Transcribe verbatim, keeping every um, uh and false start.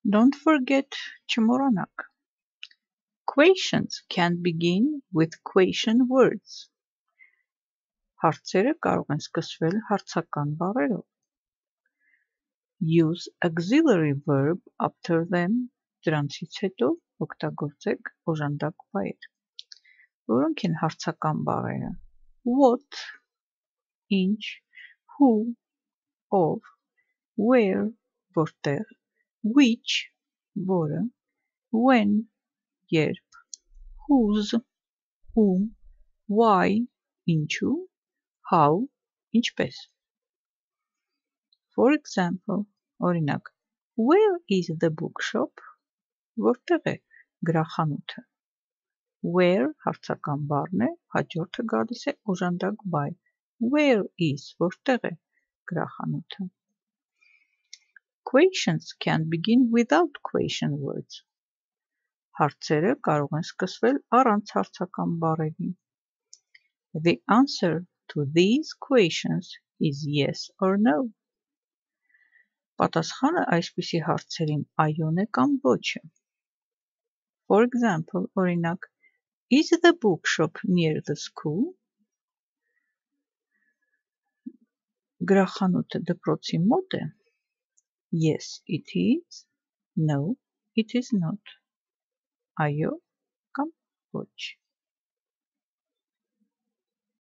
Don't forget չմոռանաք. Questions can begin with question words. Հարցերը կարող են սկսվել հարցական բառերով. Use auxiliary verb after them. Դրանցից հետո օգտագործեք օժանդակ բայեր. Որոնք են հարցական բառերը. What, ինչ, who, ով, where, որտեղ, which, որը, when, երբ, whose, ում, why, ինչու, how, ինչպես. For example, օրինակ, where is the bookshop? Որտեղ է գրախանութը? Where հարցական բառն է, հաջորդը գալիս է օժանդակ բայ. Where is, որտեղ է գրախանութը? Questions can begin without question words. Հարցերը կարող են սկսվել առանց հարցական բառերի. The answer to these questions is yes or no. Պատասխանը այսպիսի հարցերին այոն է կամ ոչ է. For example, օրինակ, is the bookshop near the school? Գրախանութը դպրոցի մոտ է? Yes, it is. No, it is not. Այո կամ ոչ.